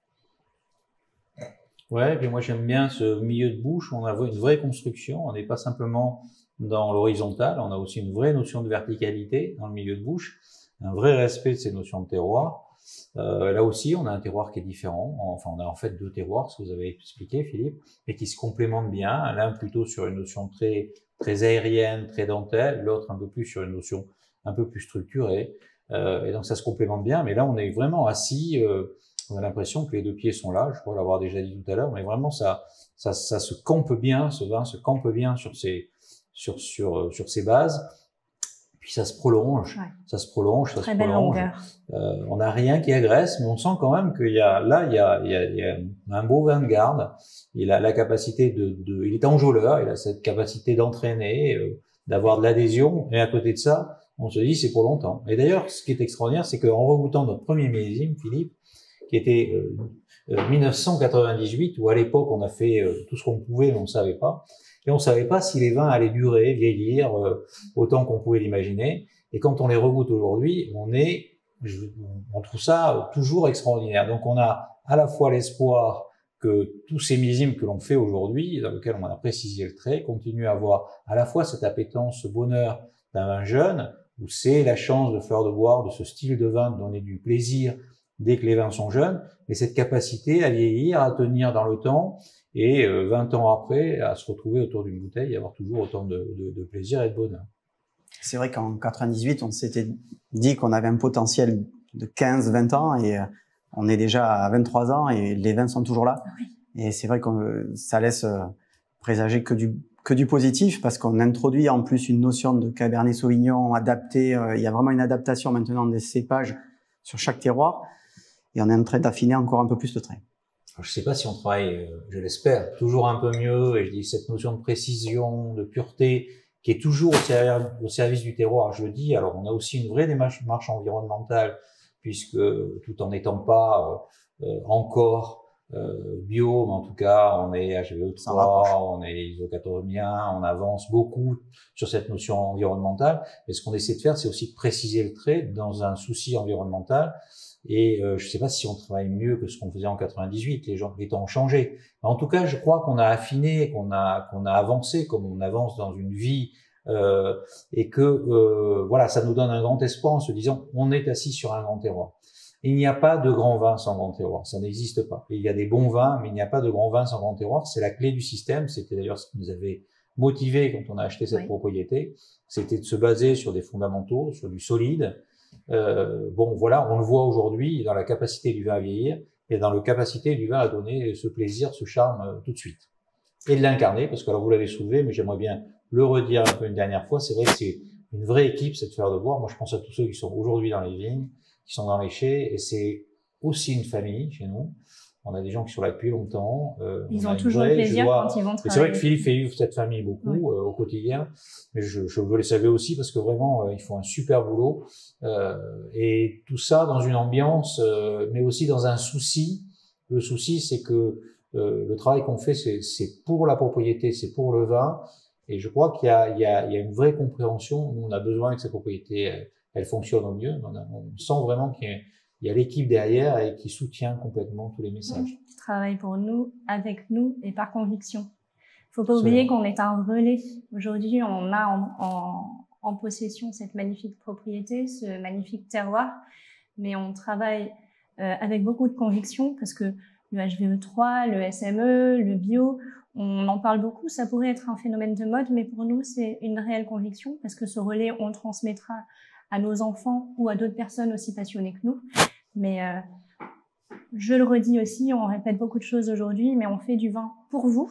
Ouais, et puis moi j'aime bien ce milieu de bouche où on a une vraie construction, on n'est pas simplement dans l'horizontal, on a aussi une vraie notion de verticalité dans le milieu de bouche, un vrai respect de ces notions de terroir. Euh, là aussi, on a un terroir qui est différent, enfin on a en fait deux terroirs, ce que vous avez expliqué Philippe, et qui se complémentent bien, l'un plutôt sur une notion très, très aérienne, très dentelle, l'autre un peu plus sur une notion un peu plus structurée, euh, et donc ça se complémente bien, mais là on est vraiment assis, euh, on a l'impression que les deux pieds sont là, je crois l'avoir déjà dit tout à l'heure, mais vraiment ça, ça, ça se campe bien, ce vin se campe bien sur ses, sur, sur, sur ses bases, puis ça se prolonge, ouais. ça se prolonge, ça Très se belle prolonge. Euh, on n'a rien qui agresse, mais on sent quand même qu'il y a, là, il y a, il y a, il y a un beau vin de garde. Il a la capacité de, de il est enjôleur, il a cette capacité d'entraîner, euh, d'avoir de l'adhésion, et à côté de ça, on se dit c'est pour longtemps. Et d'ailleurs, ce qui est extraordinaire, c'est qu'en regoûtant notre premier millésime, Philippe, qui était euh, euh, mille neuf cent quatre-vingt-dix-huit, où à l'époque on a fait euh, tout ce qu'on pouvait, mais on ne savait pas. Et on ne savait pas si les vins allaient durer, vieillir, euh, autant qu'on pouvait l'imaginer. Et quand on les regoute aujourd'hui, on est, je, on trouve ça toujours extraordinaire. Donc on a à la fois l'espoir que tous ces millésimes que l'on fait aujourd'hui, dans lesquels on a précisé le trait, continuent à avoir à la fois cette appétence, ce bonheur d'un vin jeune, où c'est la chance de Fleur de Boire, de ce style de vin, de donner du plaisir dès que les vins sont jeunes, mais cette capacité à vieillir, à tenir dans le temps, et euh, vingt ans après, à se retrouver autour d'une bouteille et avoir toujours autant de, de, de plaisir et de bonheur. C'est vrai qu'en quatre-vingt-dix-huit, on s'était dit qu'on avait un potentiel de quinze vingt ans et euh, on est déjà à vingt-trois ans et les vins sont toujours là. Oui. Et c'est vrai que ça laisse euh, présager que du, que du positif parce qu'on introduit en plus une notion de Cabernet Sauvignon adaptée. Euh, il y a vraiment une adaptation maintenant des cépages sur chaque terroir et on est en train d'affiner encore un peu plus le trait. Je ne sais pas si on travaille, je l'espère, toujours un peu mieux, et je dis cette notion de précision, de pureté, qui est toujours au service, au service du terroir, je le dis. Alors, on a aussi une vraie démarche marche environnementale, puisque tout en n'étant pas euh, encore euh, bio, mais en tout cas, on est H V E trois, on est isocatormien, on avance beaucoup sur cette notion environnementale. Et ce qu'on essaie de faire, c'est aussi de préciser le trait dans un souci environnemental. Et euh, je ne sais pas si on travaille mieux que ce qu'on faisait en quatre-vingt-dix-huit, les gens, les temps ont changé. En tout cas, je crois qu'on a affiné, qu'on a, qu'on a avancé comme on avance dans une vie, euh, et que euh, voilà, ça nous donne un grand espoir en se disant, on est assis sur un grand terroir. Il n'y a pas de grand vin sans grand terroir, ça n'existe pas. Il y a des bons vins, mais il n'y a pas de grand vin sans grand terroir. C'est la clé du système. C'était d'ailleurs ce qui nous avait motivé quand on a acheté cette oui. propriété. C'était de se baser sur des fondamentaux, sur du solide. Euh, bon, voilà, on le voit aujourd'hui dans la capacité du vin à vieillir et dans la capacité du vin à donner ce plaisir, ce charme euh, tout de suite. Et de l'incarner, parce que alors vous l'avez soulevé, mais j'aimerais bien le redire un peu une dernière fois. C'est vrai que c'est une vraie équipe, cette Fleur de Boire. Moi, je pense à tous ceux qui sont aujourd'hui dans les vignes, qui sont dans les chais, et c'est aussi une famille chez nous. On a des gens qui sont là depuis longtemps. Euh, ils ont toujours vraie, plaisir vois, quand ils vont travailler. C'est vrai que Philippe fait vivre cette famille beaucoup oui. euh, au quotidien, mais je, je veux les saluer aussi parce que vraiment, euh, ils font un super boulot. Euh, et tout ça dans une ambiance, euh, mais aussi dans un souci. Le souci, c'est que euh, le travail qu'on fait, c'est pour la propriété, c'est pour le vin. Et je crois qu'il y a, il y, a, il y a une vraie compréhension. Nous, on a besoin que ces propriétés, elles, elles fonctionnent au mieux. On, a, on sent vraiment qu'il y a Il y a l'équipe derrière et qui soutient complètement tous les messages. Qui travaille pour nous, avec nous et par conviction. Il ne faut pas oublier qu'on est un relais. Aujourd'hui, on a en, en, en possession cette magnifique propriété, ce magnifique terroir, mais on travaille euh, avec beaucoup de conviction parce que le H V E trois, le S M E, le bio, on en parle beaucoup. Ça pourrait être un phénomène de mode, mais pour nous, c'est une réelle conviction parce que ce relais, on le transmettra à nos enfants ou à d'autres personnes aussi passionnées que nous. Mais euh, je le redis aussi, on répète beaucoup de choses aujourd'hui, mais on fait du vin pour vous.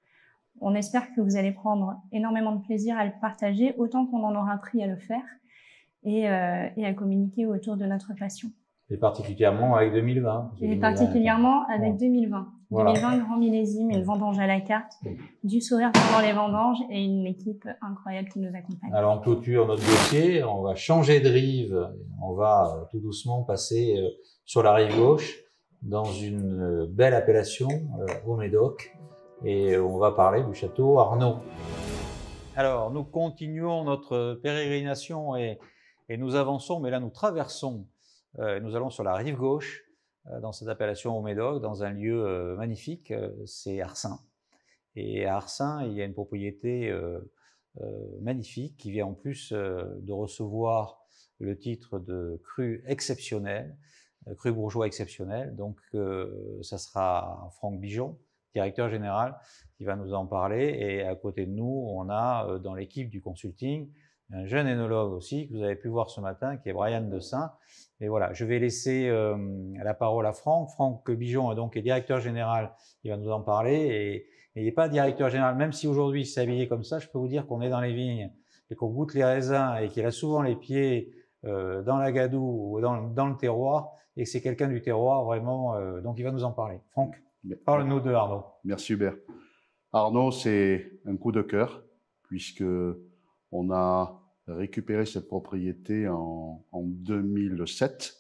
On espère que vous allez prendre énormément de plaisir à le partager, autant qu'on en aura appris à le faire et, euh, et à communiquer autour de notre passion. Et particulièrement avec deux mille vingt. Et particulièrement avec deux mille vingt. Voilà. deux mille vingt, grand millésime, une vendange à la carte, du sourire pendant les vendanges et une équipe incroyable qui nous accompagne. Alors on clôture notre dossier, on va changer de rive, on va tout doucement passer sur la rive gauche dans une belle appellation au Médoc et on va parler du château Arnaud. Alors nous continuons notre pérégrination et Et nous avançons, mais là nous traversons, euh, nous allons sur la rive gauche, euh, dans cette appellation au Médoc, dans un lieu euh, magnifique, euh, c'est Arsin. Et à Arsin, il y a une propriété euh, euh, magnifique qui vient en plus euh, de recevoir le titre de cru exceptionnel, euh, cru bourgeois exceptionnel. Donc euh, ça sera Franck Bijon, directeur général, qui va nous en parler. Et à côté de nous, on a euh, dans l'équipe du consulting un jeune énologue aussi que vous avez pu voir ce matin, qui est Brian Dessin. Et voilà, je vais laisser euh, la parole à Franck. Franck Bijon donc, est directeur général, il va nous en parler. Et, et il n'est pas directeur général, même si aujourd'hui il s'est habillé comme ça, je peux vous dire qu'on est dans les vignes et qu'on goûte les raisins et qu'il a souvent les pieds euh, dans la gadoue ou dans, dans le terroir et que c'est quelqu'un du terroir vraiment, euh, donc il va nous en parler. Franck, parle-nous de Arnaud. Merci Hubert. Arnaud, c'est un coup de cœur puisque on a récupéré cette propriété en, en deux mille sept,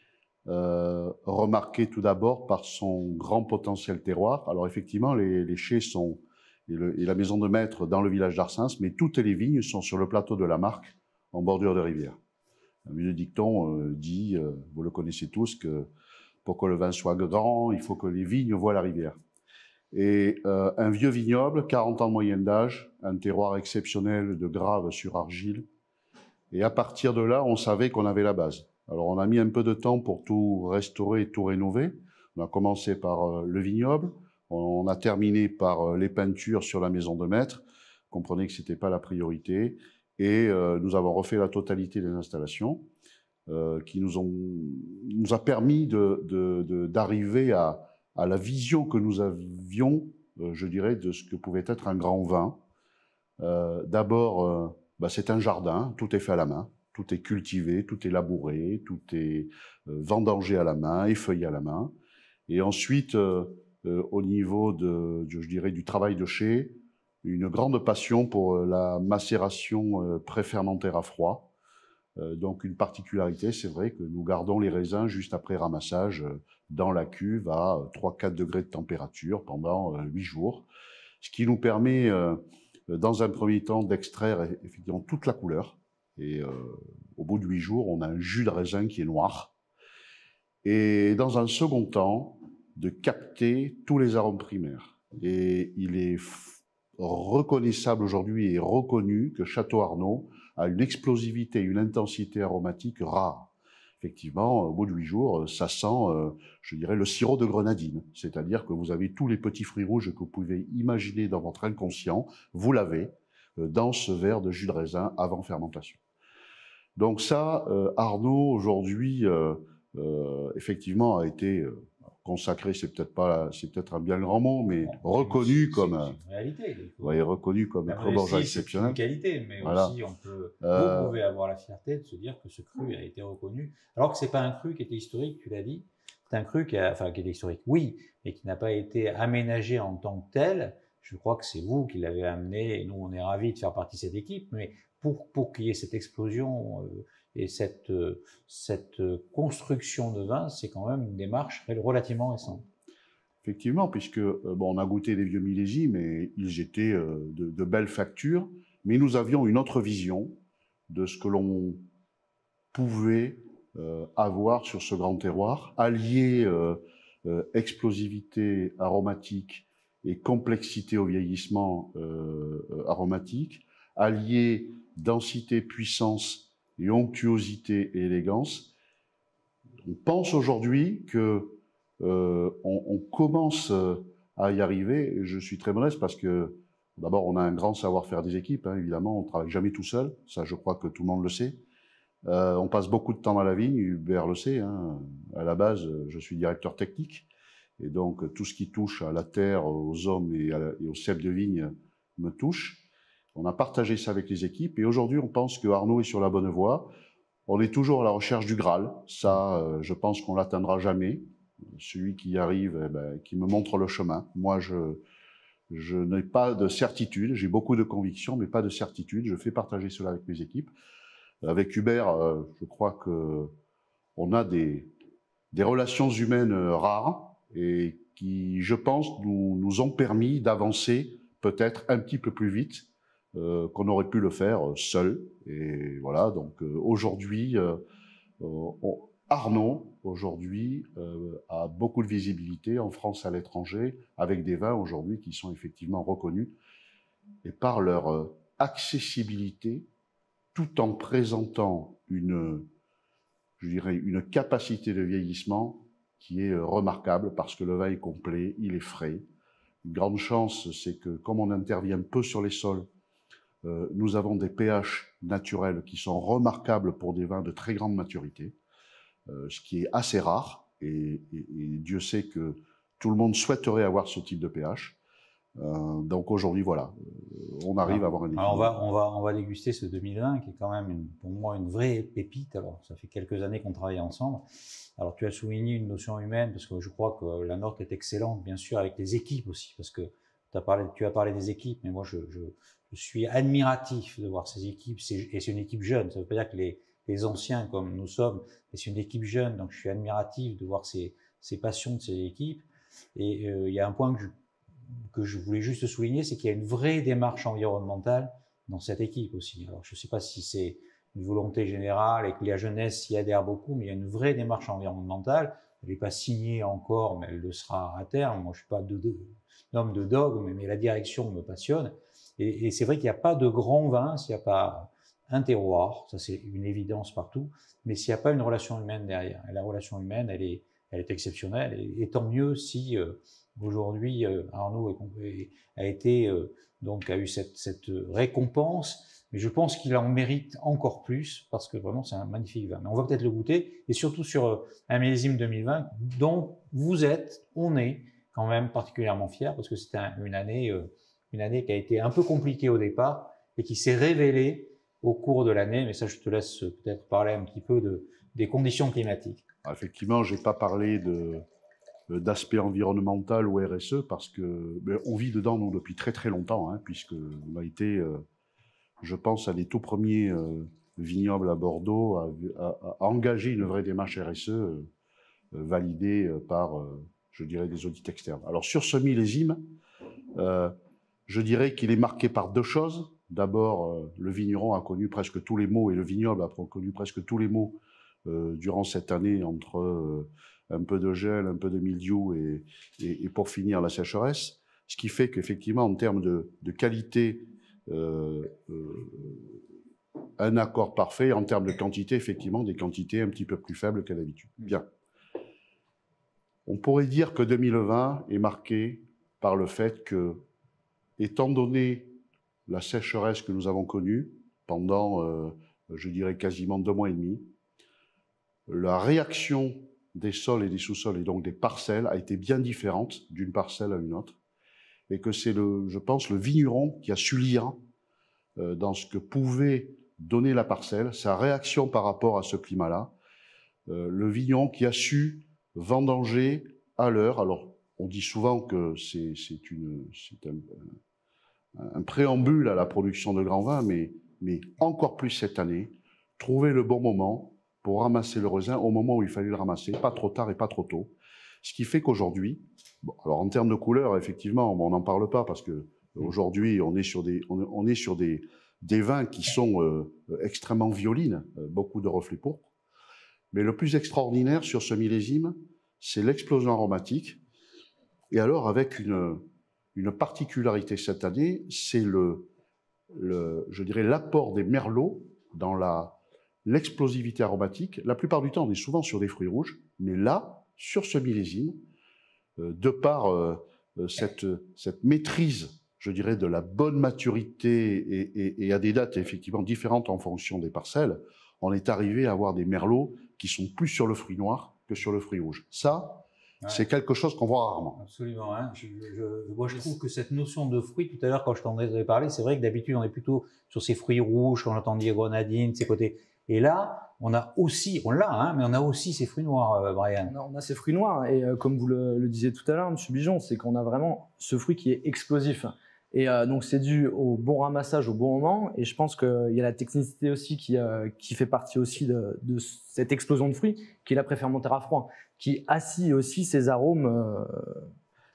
euh, remarqué tout d'abord par son grand potentiel terroir. Alors effectivement, les, les chais sont et, le, et la maison de maître dans le village d'Arsens, mais toutes les vignes sont sur le plateau de la Marque, en bordure de rivière. Un vieux dicton euh, dit, euh, vous le connaissez tous, que pour que le vin soit grand, il faut que les vignes voient la rivière. Et euh, un vieux vignoble, quarante ans de moyenne d'âge, un terroir exceptionnel de grave sur argile. Et à partir de là, on savait qu'on avait la base. Alors on a mis un peu de temps pour tout restaurer et tout rénover. On a commencé par euh, le vignoble, on a terminé par euh, les peintures sur la maison de maître. Comprenez que c'était pas la priorité. Et euh, nous avons refait la totalité des installations euh, qui nous ont nous a permis de, de, de, d'arriver à, à la vision que nous avions, euh, je dirais, de ce que pouvait être un grand vin. Euh, D'abord, euh, bah, c'est un jardin, tout est fait à la main, tout est cultivé, tout est labouré, tout est euh, vendangé à la main, effeuillé à la main. Et ensuite, euh, euh, au niveau de, je dirais, du travail de chai, une grande passion pour la macération euh, pré-fermentaire à froid. Euh, donc une particularité, c'est vrai que nous gardons les raisins juste après ramassage euh, dans la cuve à trois à quatre degrés de température pendant euh, huit jours, ce qui nous permet, euh, dans un premier temps, d'extraire effectivement toute la couleur. Et euh, au bout de huit jours, on a un jus de raisin qui est noir. Et dans un second temps, de capter tous les arômes primaires. Et il est reconnaissable aujourd'hui et reconnu que Château Arnaud a une explosivité, une intensité aromatique rare. Effectivement, au bout de huit jours, ça sent, euh, je dirais, le sirop de grenadine. C'est-à-dire que vous avez tous les petits fruits rouges que vous pouvez imaginer dans votre inconscient, vous l'avez euh, dans ce verre de jus de raisin avant fermentation. Donc ça, euh, Arnaud, aujourd'hui, euh, euh, effectivement, a été... Euh, consacré, c'est peut-être pas, c'est peut-être un bien grand mot, mais bon, reconnu comme, c'est une réalité. Oui, reconnu comme un cru bourgeois exceptionnel. C'est une qualité, mais voilà. aussi on peut, euh, vous pouvez avoir la fierté de se dire que ce cru a été reconnu, alors que c'est pas un cru qui était historique, tu l'as dit. C'est un cru qui a, enfin, qui était historique, oui, mais qui n'a pas été aménagé en tant que tel. Je crois que c'est vous qui l'avez amené, et nous on est ravis de faire partie de cette équipe, mais pour, pour qu'il y ait cette explosion, euh, et cette, cette construction de vin, c'est quand même une démarche relativement récente. Effectivement, puisque bon, on a goûté des vieux millésimes, mais ils étaient euh, de, de belles factures, mais nous avions une autre vision de ce que l'on pouvait euh, avoir sur ce grand terroir, allier euh, euh, explosivité aromatique et complexité au vieillissement euh, aromatique, allier densité, puissance et onctuosité et élégance. On pense aujourd'hui que euh, on, on commence à y arriver. Je suis très modeste parce que d'abord on a un grand savoir-faire des équipes, hein, évidemment, on travaille jamais tout seul, ça je crois que tout le monde le sait. Euh, on passe beaucoup de temps dans la vigne, Hubert le sait, hein. À la base je suis directeur technique et donc tout ce qui touche à la terre, aux hommes et, à la, et au cep de vigne me touche. On a partagé ça avec les équipes et aujourd'hui, on pense que Arnaud est sur la bonne voie. On est toujours à la recherche du Graal. Ça, euh, je pense qu'on l'atteindra jamais. Celui qui y arrive, eh ben, qui me montre le chemin. Moi, je, je n'ai pas de certitude. J'ai beaucoup de convictions, mais pas de certitude. Je fais partager cela avec mes équipes. Avec Hubert, euh, je crois que on a des, des relations humaines rares et qui, je pense, nous, nous ont permis d'avancer peut-être un petit peu plus vite euh, qu'on aurait pu le faire seul. Et voilà, donc euh, aujourd'hui, euh, on, Arnaud, aujourd'hui, euh, a beaucoup de visibilité en France et à l'étranger, avec des vins aujourd'hui qui sont effectivement reconnus, et par leur euh, accessibilité, tout en présentant une, je dirais, une capacité de vieillissement qui est euh, remarquable, parce que le vin est complet, il est frais. Une grande chance, c'est que comme on intervient peu sur les sols, euh, nous avons des pH naturels qui sont remarquables pour des vins de très grande maturité, euh, ce qui est assez rare, et, et, et Dieu sait que tout le monde souhaiterait avoir ce type de pH. Euh, donc aujourd'hui, voilà, euh, on arrive alors, à avoir un équilibre. Alors on va, on, va, on va déguster ce deux mille vingt qui est quand même une, pour moi une vraie pépite. Alors ça fait quelques années qu'on travaille ensemble. Alors tu as souligné une notion humaine, parce que je crois que la nôtre est excellente, bien sûr, avec les équipes aussi, parce que tu as parlé, tu as parlé des équipes, mais moi je, je, je suis admiratif de voir ces équipes, et c'est une équipe jeune. Ça ne veut pas dire que les, les anciens comme nous sommes, mais c'est une équipe jeune, donc je suis admiratif de voir ces, ces passions de ces équipes. Et euh, il y a un point que je, que je voulais juste souligner, c'est qu'il y a une vraie démarche environnementale dans cette équipe aussi. Alors je ne sais pas si c'est une volonté générale et que la jeunesse s'y adhère beaucoup, mais il y a une vraie démarche environnementale. Elle n'est pas signée encore, mais elle le sera à terme. Moi, je ne suis pas de, de, d'homme de dogme, mais, mais la direction me passionne. Et, et c'est vrai qu'il n'y a pas de grand vin s'il n'y a pas un terroir, ça c'est une évidence partout, mais s'il n'y a pas une relation humaine derrière. Et la relation humaine, elle est, elle est exceptionnelle, et, et tant mieux si euh, aujourd'hui euh, Arnaud est, a été euh, donc a eu cette, cette récompense. Mais je pense qu'il en mérite encore plus, parce que vraiment c'est un magnifique vin. Mais on va peut-être le goûter, et surtout sur un millésime deux mille vingt, dont vous êtes, on est quand même particulièrement fiers, parce que c'était un, une année, euh, une année qui a été un peu compliquée au départ, et qui s'est révélée au cours de l'année. Mais ça, je te laisse peut-être parler un petit peu de, des conditions climatiques. Effectivement, je n'ai pas parlé de, d'aspect environnemental ou R S E, parce que ben, on vit dedans nous depuis très très longtemps, hein, puisque on a été... Euh, je pense à des tout premiers euh, vignobles à Bordeaux à, à, à engager une vraie démarche R S E euh, validée euh, par, euh, je dirais, des audits externes. Alors sur ce millésime, euh, je dirais qu'il est marqué par deux choses. D'abord, euh, le vigneron a connu presque tous les maux, et le vignoble a connu presque tous les maux euh, durant cette année, entre euh, un peu de gel, un peu de mildiou et, et, et pour finir la sécheresse. Ce qui fait qu'effectivement, en termes de, de qualité, Euh, euh, un accord parfait. En termes de quantité, effectivement, des quantités un petit peu plus faibles qu'à d'habitude. Bien. On pourrait dire que deux mille vingt est marqué par le fait que, étant donné la sécheresse que nous avons connue pendant, euh, je dirais, quasiment deux mois et demi, la réaction des sols et des sous-sols, et donc des parcelles, a été bien différente d'une parcelle à une autre. Et que c'est, le, je pense, le vigneron qui a su lire euh, dans ce que pouvait donner la parcelle, sa réaction par rapport à ce climat-là, euh, le vigneron qui a su vendanger à l'heure. Alors, on dit souvent que c'est, c'est, une, c'est un, un, un préambule à la production de grands vins, mais, mais encore plus cette année, trouver le bon moment pour ramasser le raisin au moment où il fallait le ramasser, pas trop tard et pas trop tôt. Ce qui fait qu'aujourd'hui, bon, alors en termes de couleur, effectivement, on n'en parle pas, parce que aujourd'hui, on est sur des, on, on est sur des, des vins qui sont euh, extrêmement violines, euh, beaucoup de reflets pourpres. Mais le plus extraordinaire sur ce millésime, c'est l'explosion aromatique. Et alors, avec une, une particularité cette année, c'est le, le, je dirais, l'apport des merlots dans la, l'explosivité aromatique. La plupart du temps, on est souvent sur des fruits rouges, mais là, sur ce millésime, euh, de par euh, cette, cette maîtrise, je dirais, de la bonne maturité et, et, et à des dates effectivement différentes en fonction des parcelles, on est arrivé à avoir des merlots qui sont plus sur le fruit noir que sur le fruit rouge. Ça, ouais, c'est quelque chose qu'on voit rarement. Absolument. Hein. Je, je, moi, je trouve que cette notion de fruit, tout à l'heure, quand je t'en ai parlé, c'est vrai que d'habitude, on est plutôt sur ces fruits rouges, quand on entend dire grenadine, ces côtés. Et là, on a aussi, on l'a, hein, mais on a aussi ces fruits noirs, euh, Brian. On a, on a ces fruits noirs, et euh, comme vous le, le disiez tout à l'heure, M. Bijon, c'est qu'on a vraiment ce fruit qui est explosif. Et euh, donc, c'est dû au bon ramassage au bon moment, et je pense qu'il y a la technicité aussi qui, euh, qui fait partie aussi de, de cette explosion de fruits, qui est la préfermentaire à froid, qui assit aussi ces arômes euh,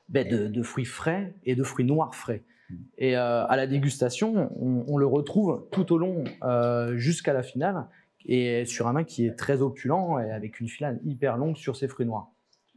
ben de, de fruits frais et de fruits noirs frais. Et euh, à la dégustation, on, on le retrouve tout au long euh, jusqu'à la finale, et sur un vin qui est très opulent et avec une finale hyper longue sur ces fruits noirs.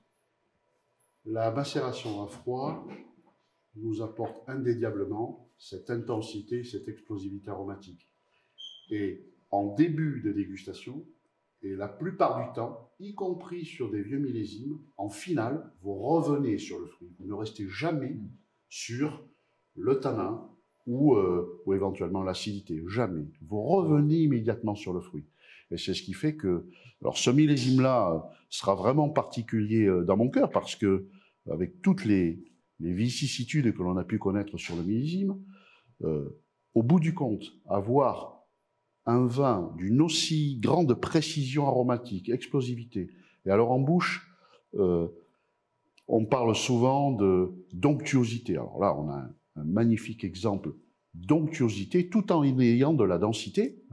La macération à froid nous apporte indéniablement cette intensité, cette explosivité aromatique. Et en début de dégustation, et la plupart du temps, y compris sur des vieux millésimes, en finale, vous revenez sur le fruit. Vous ne restez jamais sur le tanin ou, euh, ou éventuellement l'acidité. Jamais. Vous revenez immédiatement sur le fruit. Et c'est ce qui fait que, alors ce millésime-là sera vraiment particulier dans mon cœur parce que, avec toutes les, les vicissitudes que l'on a pu connaître sur le millésime, euh, au bout du compte, avoir un vin d'une aussi grande précision aromatique, explosivité, et alors en bouche, euh, on parle souvent de d'onctuosité. Alors là, on a un, un magnifique exemple d'onctuosité, tout en ayant de la densité. Ouais.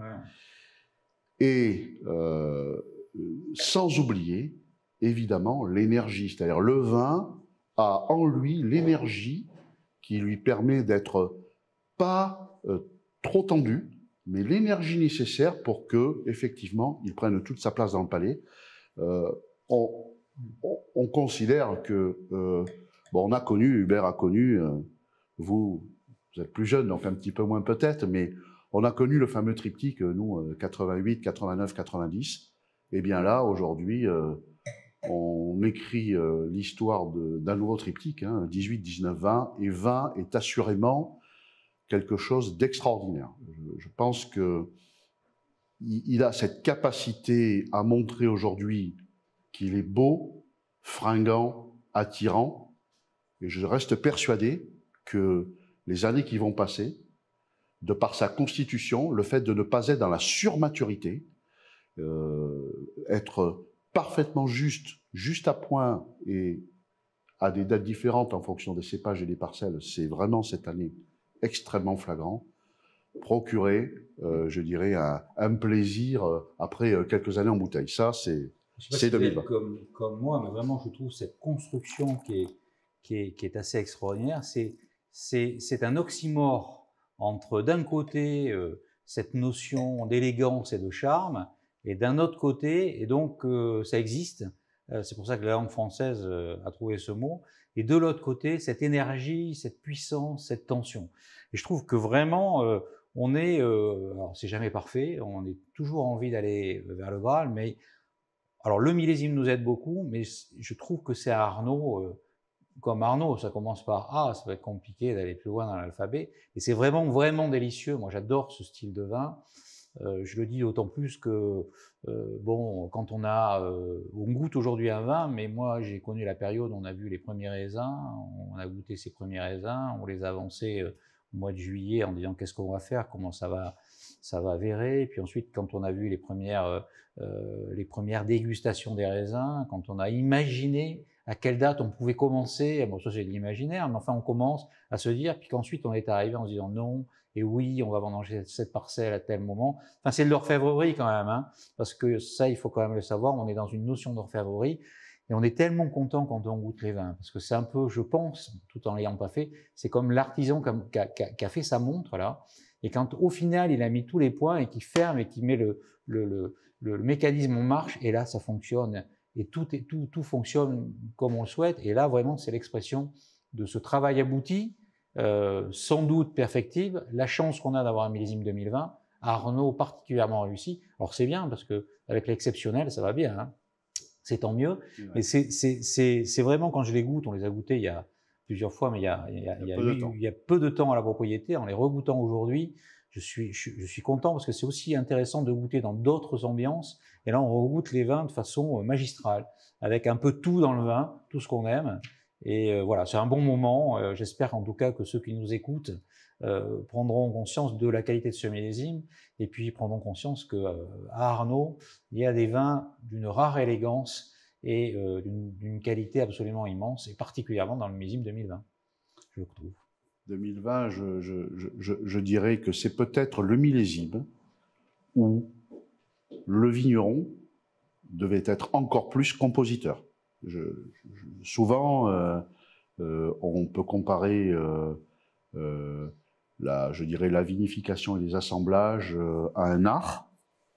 Et euh, sans oublier, évidemment, l'énergie. C'est-à-dire le vin a en lui l'énergie qui lui permet d'être pas euh, trop tendu, mais l'énergie nécessaire pour que, effectivement, il prenne toute sa place dans le palais. Euh, on, on, on considère que, euh, bon, on a connu, Hubert a connu, euh, vous, vous êtes plus jeune, donc un petit peu moins peut-être, mais on a connu le fameux triptyque, nous, quatre-vingt-huit, quatre-vingt-neuf, quatre-vingt-dix. Et bien là, aujourd'hui, euh, on écrit euh, l'histoire d'un nouveau triptyque, hein, dix-huit, dix-neuf, vingt, et vingt est assurément quelque chose d'extraordinaire. Je, je pense que il, il a cette capacité à montrer aujourd'hui qu'il est beau, fringant, attirant, et je reste persuadé que les années qui vont passer, de par sa constitution, le fait de ne pas être dans la surmaturité, euh, être parfaitement juste, juste à point et à des dates différentes en fonction des cépages et des parcelles, c'est vraiment cette année extrêmement flagrant, procurer, euh, je dirais, un, un plaisir euh, après euh, quelques années en bouteille. Ça, c'est si deux mille vingt. Comme, comme moi, mais vraiment, je trouve cette construction qui est, qui est, qui est assez extraordinaire. C'est un oxymore entre d'un côté euh, cette notion d'élégance et de charme, et d'un autre côté, et donc euh, ça existe, euh, c'est pour ça que la langue française euh, a trouvé ce mot, et de l'autre côté, cette énergie, cette puissance, cette tension. Et je trouve que vraiment, euh, on est, euh, alors c'est jamais parfait, on est toujours envie d'aller vers le Graal, mais alors le millésime nous aide beaucoup, mais je trouve que c'est à Arnaud, euh, comme Arnaud, ça commence par A, ça va être compliqué d'aller plus loin dans l'alphabet, et c'est vraiment, vraiment délicieux. Moi, j'adore ce style de vin. Euh, je le dis d'autant plus que, euh, bon, quand on a, euh, on goûte aujourd'hui un vin, mais moi, j'ai connu la période où on a vu les premiers raisins, on a goûté ces premiers raisins, on les a avancés euh, au mois de juillet en disant qu'est-ce qu'on va faire, comment ça va, ça va vérer, et puis ensuite, quand on a vu les premières, euh, les premières dégustations des raisins, quand on a imaginé à quelle date on pouvait commencer, bon ça c'est de l'imaginaire, mais enfin on commence à se dire, puis qu'ensuite on est arrivé en se disant non, et oui, on va vendanger cette parcelle à tel moment. Enfin c'est de l'orfèvrerie quand même, hein, parce que ça il faut quand même le savoir, on est dans une notion d'orfèvrerie, et on est tellement content quand on goûte les vins, parce que c'est un peu, je pense, tout en l'ayant pas fait, c'est comme l'artisan qui a, qui a fait sa montre là, et quand au final il a mis tous les points et qu'il ferme et qu'il met le, le, le, le mécanisme en marche, et là ça fonctionne. Et tout, est, tout, tout fonctionne comme on le souhaite. Et là, vraiment, c'est l'expression de ce travail abouti, euh, sans doute perfectible. La chance qu'on a d'avoir un millésime deux mille vingt, Arnaud particulièrement réussi. Alors c'est bien, parce que avec l'exceptionnel, ça va bien. Hein. C'est tant mieux. Ouais. Mais c'est vraiment, quand je les goûte, on les a goûtés il y a plusieurs fois, mais il y a, il y a, il y a, il y a, eu, il y a peu de temps à la propriété. En les regoûtant aujourd'hui, je suis, je, je suis content parce que c'est aussi intéressant de goûter dans d'autres ambiances. Et là, on regoute les vins de façon magistrale, avec un peu tout dans le vin, tout ce qu'on aime. Et euh, voilà, c'est un bon moment. Euh, J'espère en tout cas que ceux qui nous écoutent euh, prendront conscience de la qualité de ce millésime, et puis prendront conscience que euh, à Arnaud, il y a des vins d'une rare élégance et euh, d'une qualité absolument immense, et particulièrement dans le millésime deux mille vingt, je trouve. deux mille vingt, je, je, je, je dirais que c'est peut-être le millésime où le vigneron devait être encore plus compositeur. Je, je, souvent, euh, Euh, on peut comparer, euh, euh, la, je dirais, la vinification et les assemblages euh, à un art,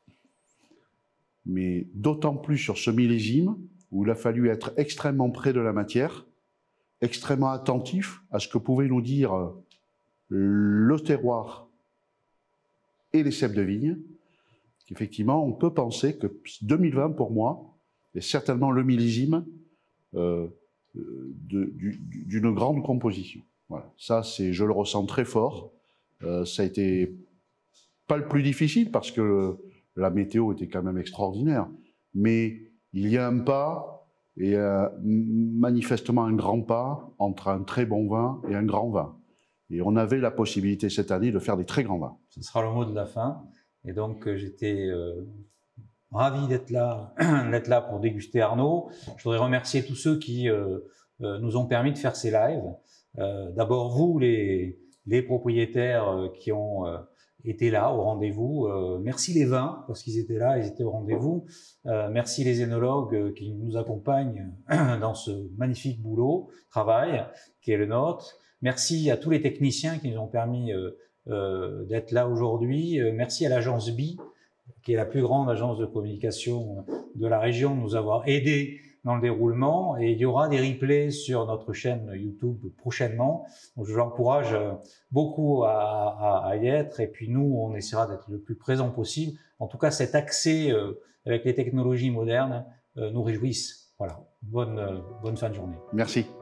mais d'autant plus sur ce millésime où il a fallu être extrêmement près de la matière, extrêmement attentif à ce que pouvait nous dire le terroir et les cèpes de vigne. Effectivement, on peut penser que deux mille vingt, pour moi, est certainement le millésime euh, d'une grande composition. Voilà. Ça, c'est, je le ressens très fort. Euh, ça a été pas le plus difficile parce que la météo était quand même extraordinaire, mais il y a un pas, et euh, manifestement un grand pas, entre un très bon vin et un grand vin. Et on avait la possibilité cette année de faire des très grands vins. Ce sera le mot de la fin. Et donc, euh, j'étais euh, ravi d'être là, d'être là pour déguster Arnaud. Je voudrais remercier tous ceux qui euh, euh, nous ont permis de faire ces lives. Euh, D'abord, vous, les, les propriétaires euh, qui ont euh, été là au rendez-vous. Euh, merci les vins, parce qu'ils étaient là, ils étaient au rendez-vous. Euh, merci les énologues euh, qui nous accompagnent dans ce magnifique boulot, travail, qui est le nôtre. Merci à tous les techniciens qui nous ont permis euh, euh, d'être là aujourd'hui. Euh, merci à l'agence B I, qui est la plus grande agence de communication de la région, de nous avoir aidés dans le déroulement. Et il y aura des replays sur notre chaîne YouTube prochainement. Donc, je vous encourage beaucoup à, à, à y être. Et puis nous, on essaiera d'être le plus présent possible. En tout cas, cet accès euh, avec les technologies modernes euh, nous réjouissent. Voilà. Bonne, euh, bonne fin de journée. Merci.